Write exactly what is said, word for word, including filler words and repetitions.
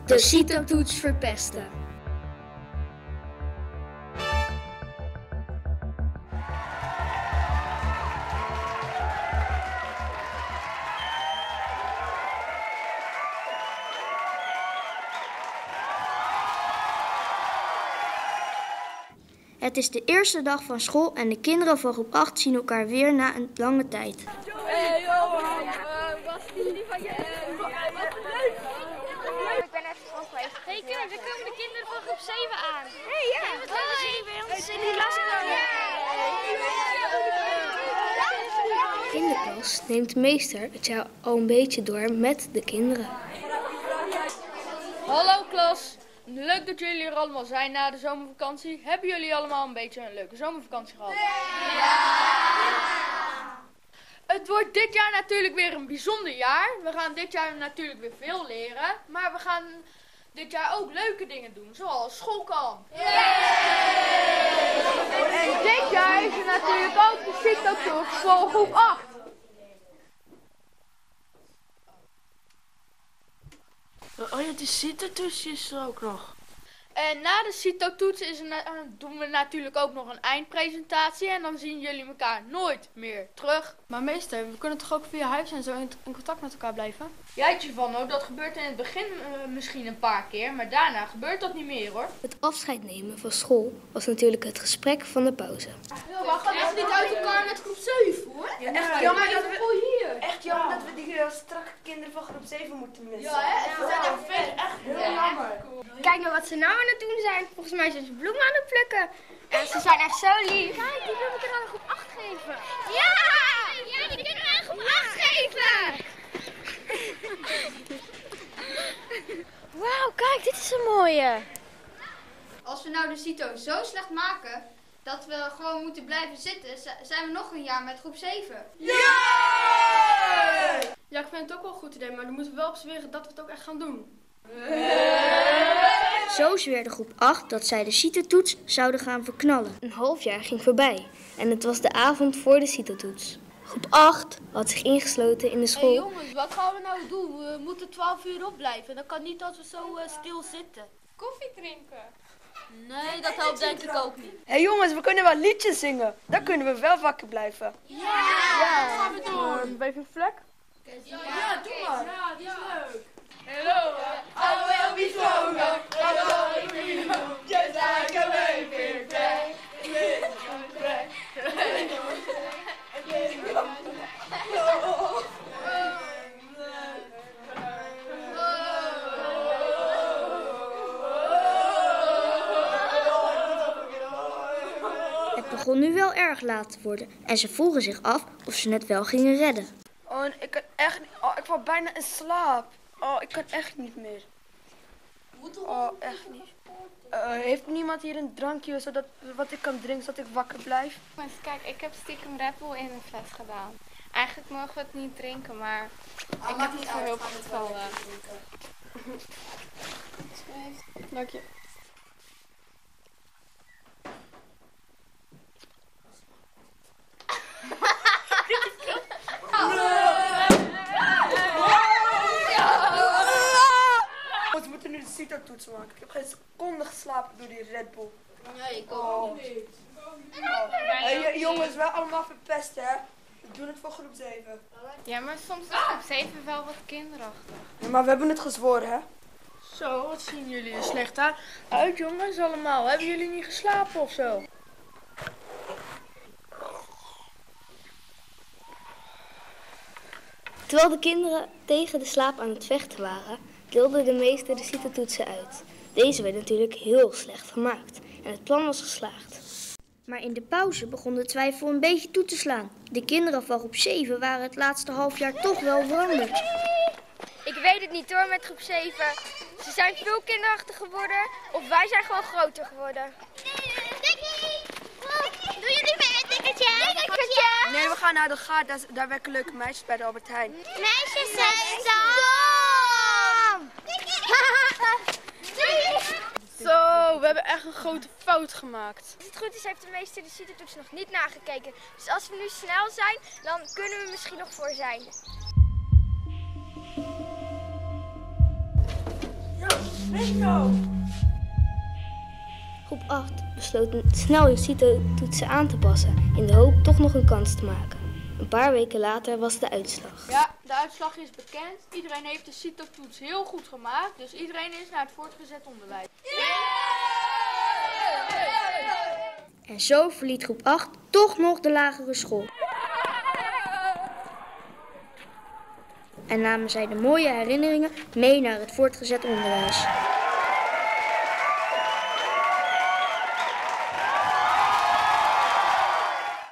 De CITO-toets verpesten. Het is de eerste dag van school en de kinderen van groep acht zien elkaar weer na een lange tijd. Hey Johan, wat vinden jullie van je? Ik ben even school geweest. Hey kinderen, er komen de kinderen van groep zeven aan. Hey ja, hey, wat leuk dat jullie bij ons in de klas komen. In de klas neemt de meester het jou al een beetje door met de kinderen. Hallo klas, leuk dat jullie er allemaal zijn na de zomervakantie. Hebben jullie allemaal een beetje een leuke zomervakantie gehad? Ja! Het wordt dit jaar natuurlijk weer een bijzonder jaar. We gaan dit jaar natuurlijk weer veel leren. Maar we gaan dit jaar ook leuke dingen doen, zoals schoolkamp. En dit jaar is er natuurlijk ook de CITO-toets voor groep acht. Oh ja, die CITO-toets is er ook nog. En na de CITO-toets is er na- doen we natuurlijk ook nog een eindpresentatie. En dan zien jullie elkaar nooit meer terug. Maar meester, we kunnen toch ook via huis en zo in, in contact met elkaar blijven? Ja, Giovanno, dat gebeurt in het begin uh, misschien een paar keer. Maar daarna gebeurt dat niet meer hoor. Het afscheid nemen van school was natuurlijk het gesprek van de pauze. We gaan echt niet uit elkaar met groep zeven hoor. Ja, echt jammer dat we, echt jammer dat we die uh, strakke kinderen van groep zeven moeten missen. Ja, hè? Ze zijn echt vet. Echt heel jammer. Kijk nou wat ze nou aan het doen zijn. Volgens mij zijn ze bloemen aan het plukken. En ze zijn echt zo lief. Kijk, die willen we aan groep acht geven. Ja! Ja, die kunnen we aan groep acht geven! Wauw, kijk, dit is een mooie. Als we nou de CITO zo slecht maken dat we gewoon moeten blijven zitten, zijn we nog een jaar met groep zeven. Ja, ik vind het ook wel een goed idee, maar dan moeten we wel op zweren dat we het ook echt gaan doen. Zo zweerde groep acht dat zij de CITO-toets zouden gaan verknallen. Een half jaar ging voorbij en het was de avond voor de CITO-toets. Groep acht had zich ingesloten in de school. Hey jongens, wat gaan we nou doen? We moeten twaalf uur opblijven. Dat kan niet als we zo uh, stil zitten. Koffie drinken. Nee, dat helpt denk ik ook niet. Hé hey jongens, we kunnen wel liedjes zingen. Dan kunnen we wel wakker blijven. Ja, dat gaan we doen. Uh, Waving Flag? Ja, doe maar. Ja, die is leuk. Hello, I will be stronger, I will be home, just like a waving flag. Het begon nu wel erg laat te worden en ze vroegen zich af of ze het wel gingen redden. Oh, ik kan echt niet. Oh, ik val bijna in slaap. Oh, ik kan echt niet meer. Oh, echt niet. Uh, heeft niemand hier een drankje zodat wat ik kan drinken zodat ik wakker blijf? Kijk, ik heb stiekem Red Bull in een fles gedaan. Eigenlijk mogen we het niet drinken, maar ik heb het voor heel veel gevallen. Dank je. We moeten nu de CITO-toets maken. Ik heb geen seconde geslapen door die Red Bull. Nee, ik Oh. ook niet. Oh. Hey, jongens, wel allemaal verpest, hè? We doen het voor groep zeven. Ja, maar soms is groep zeven wel wat kinderachtig. Ja, maar we hebben het gezworen, hè? Zo, wat zien jullie er slecht uit? Uit jongens allemaal. Hebben jullie niet geslapen of zo? Terwijl de kinderen tegen de slaap aan het vechten waren, deelde de meester de CITO-toetsen uit. Deze werd natuurlijk heel slecht gemaakt en het plan was geslaagd. Maar in de pauze begon de twijfel een beetje toe te slaan. De kinderen van groep zeven waren het laatste halfjaar toch wel veranderd. Ik weet het niet hoor met groep zeven. Ze zijn veel kinderachtig geworden of wij zijn gewoon groter geworden. Doe jullie mee een tikkertje? Tikkertje! Nee, we gaan naar de gaard. Daar, daar werken leuke meisjes bij de Albert Heijn. Meisjes zijn stom! Zo, we hebben echt een grote fout gemaakt. Als het goed is heeft de meester de CITO-toets nog niet nagekeken. Dus als we nu snel zijn, dan kunnen we misschien nog voor zijn. Ja. Rico! Groep acht besloot snel hun CITO-toetsen aan te passen in de hoop toch nog een kans te maken. Een paar weken later was de uitslag. Ja, de uitslag is bekend. Iedereen heeft de CITO-toets heel goed gemaakt, dus iedereen is naar het voortgezet onderwijs. En zo verliet groep acht toch nog de lagere school. En namen zij de mooie herinneringen mee naar het voortgezet onderwijs.